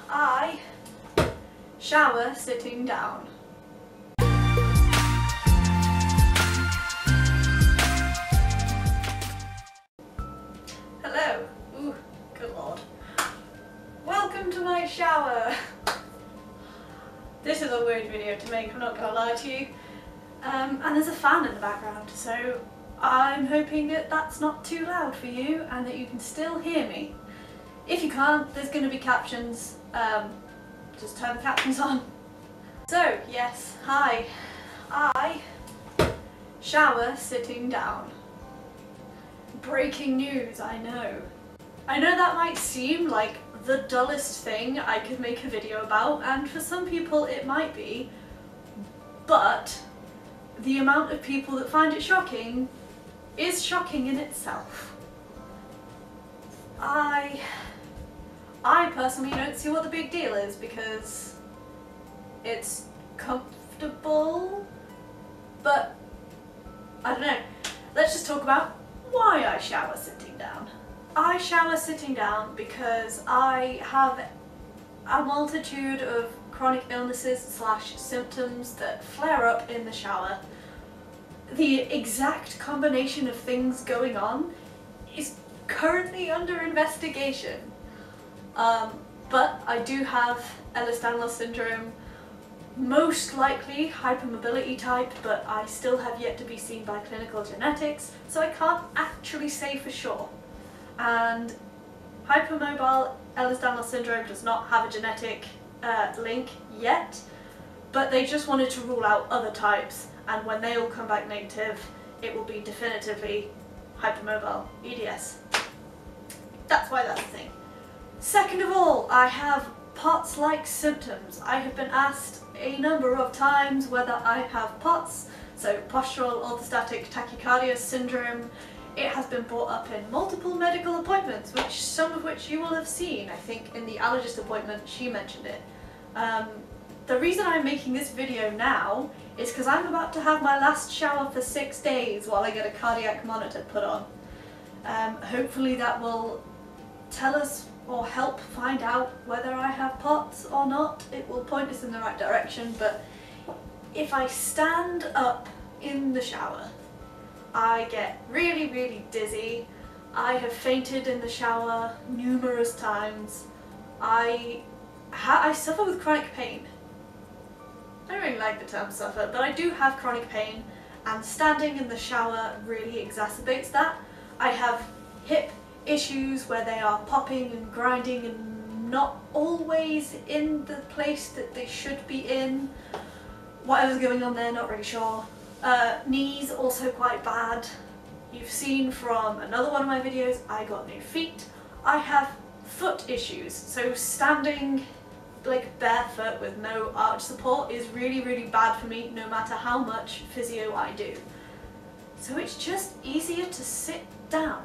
I shower sitting down. Hello. Ooh, good lord. Welcome to my shower. This is a weird video to make, I'm not gonna lie to you. And there's a fan in the background, so I'm hoping that that's not too loud for you and that you can still hear me. If you can't, there's going to be captions. Just turn the captions on. So, yes, hi. I shower sitting down. Breaking news, I know. I know that might seem like the dullest thing I could make a video about, and for some people it might be, but the amount of people that find it shocking is shocking in itself. I personally don't see what the big deal is because it's comfortable, but I don't know. Let's just talk about why I shower sitting down. I shower sitting down because I have a multitude of chronic illnesses / symptoms that flare up in the shower. The exact combination of things going on is currently under investigation. But I do have ehlers-danlos syndrome, most likely hypermobility type, but I still have yet to be seen by clinical genetics, so I can't actually say for sure. And hypermobile ehlers-danlos syndrome does not have a genetic link yet, but they just wanted to rule out other types, and when they all come back negative, it will be definitively hypermobile EDS. That's why that's a thing. Second of all, I have POTS-like symptoms. I have been asked a number of times whether I have POTS, so postural orthostatic tachycardia syndrome. It has been brought up in multiple medical appointments, some of which you will have seen. I think in the allergist appointment she mentioned it. The reason I'm making this video now is because I'm about to have my last shower for 6 days while I get a cardiac monitor put on. Hopefully that will tell us or help find out whether I have POTS or not. It will point us in the right direction, but if I stand up in the shower, I get really, really dizzy. I have fainted in the shower numerous times. I suffer with chronic pain. I don't really like the term suffer, but I do have chronic pain, and standing in the shower really exacerbates that. I have hip issues where they are popping and grinding and not always in the place that they should be in. Whatever's going on there, not really sure. Knees also quite bad. You've seen from another one of my videos, I got new feet. I have foot issues, so standing like barefoot with no arch support is really, really bad for me no matter how much physio I do. So it's just easier to sit down.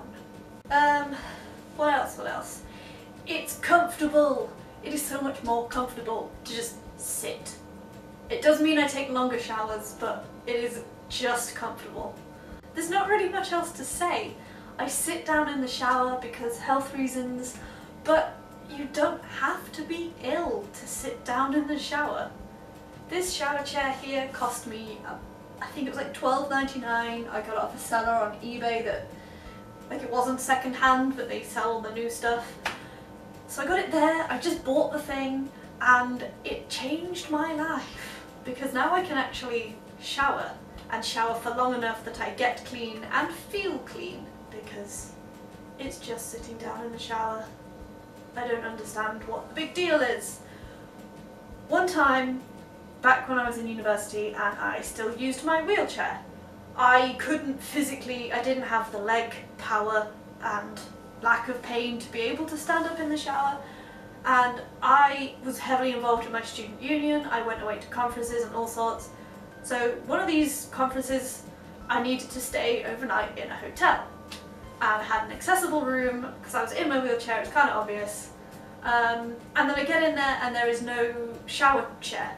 What else? It's comfortable. It is so much more comfortable to just sit. It does mean I take longer showers, but it is just comfortable. There's not really much else to say. I sit down in the shower because health reasons, but you don't have to be ill to sit down in the shower. This shower chair here cost me, I think it was like $12.99. I got it off a seller on eBay that, like, it wasn't second hand, but they sell all the new stuff. So I got it there, I just bought the thing, and it changed my life. Because now I can actually shower, and shower for long enough that I get clean and feel clean, because it's just sitting down in the shower. I don't understand what the big deal is. One time, back when I was in university and I still used my wheelchair, I couldn't physically, I didn't have the leg power and lack of pain to be able to stand up in the shower, and I was heavily involved in my student union. I went away to conferences and all sorts. So one of these conferences I needed to stay overnight in a hotel, and I had an accessible room because I was in my wheelchair. It was kind of obvious. And then I get in there and there is no shower chair.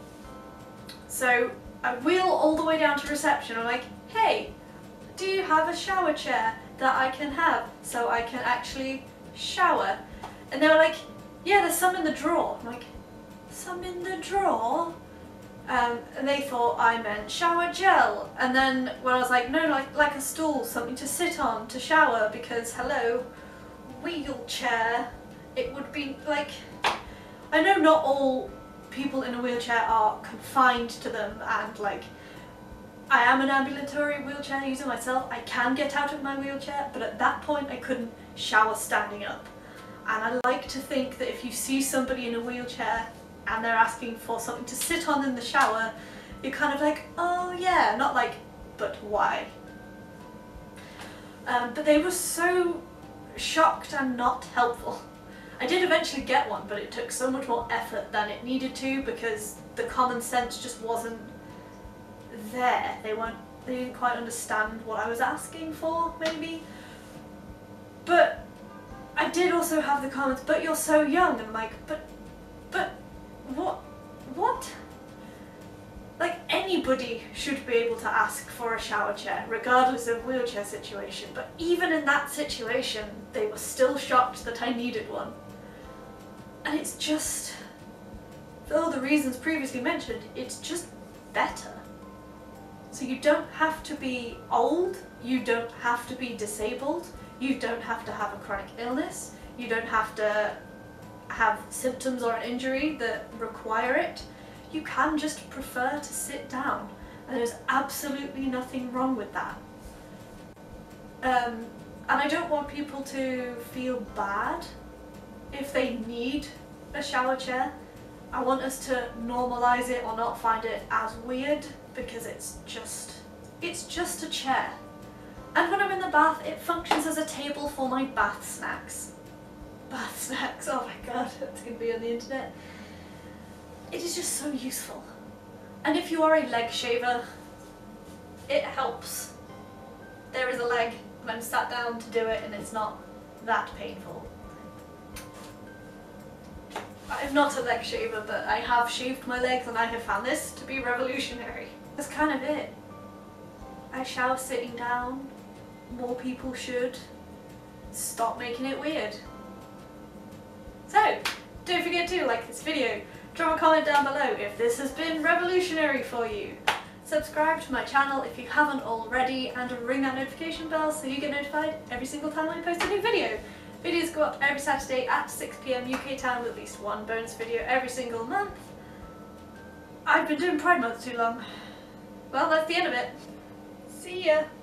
So I wheel all the way down to reception. I'm like, hey, do you have a shower chair that I can have so I can actually shower? And they were like, yeah, there's some in the drawer. I'm like, some in the drawer? And they thought I meant shower gel. And then when I was like, no, like a stool, something to sit on to shower, because hello, wheelchair, it would be like, I know not all people in a wheelchair are confined to them, and like, I am an ambulatory wheelchair user myself. I can get out of my wheelchair, but at that point I couldn't shower standing up. And I like to think that if you see somebody in a wheelchair and they're asking for something to sit on in the shower, you're kind of like, oh yeah, not like, but why? But they were so shocked and not helpful. I did eventually get one, but it took so much more effort than it needed to, because the common sense just wasn't there. They didn't quite understand what I was asking for, maybe. But I did also have the comments, but you're so young, and I'm like, but what? Like, anybody should be able to ask for a shower chair, regardless of wheelchair situation, but even in that situation, they were still shocked that I needed one. And it's just, for all the reasons previously mentioned, it's just better. So you don't have to be old, you don't have to be disabled, you don't have to have a chronic illness, you don't have to have symptoms or an injury that require it. You can just prefer to sit down, and there's absolutely nothing wrong with that. And I don't want people to feel bad if they need a shower chair. I want us to normalise it or not find it as weird, because it's just a chair. And when I'm in the bath, it functions as a table for my bath snacks. Bath snacks, oh my god, that's going to be on the internet. It is just so useful. And if you are a leg shaver, it helps. There is a leg and I'm sat down to do it, and it's not that painful. I'm not a leg shaver, but I have shaved my legs and I have found this to be revolutionary. That's kind of it. I shower sitting down. More people should. Stop making it weird. So, don't forget to like this video, drop a comment down below if this has been revolutionary for you. Subscribe to my channel if you haven't already, and ring that notification bell so you get notified every single time I post a new video. Videos go up every Saturday at 6 PM UK time, with at least one bonus video every single month. I've been doing Pride Month too long. Well, that's the end of it. See ya!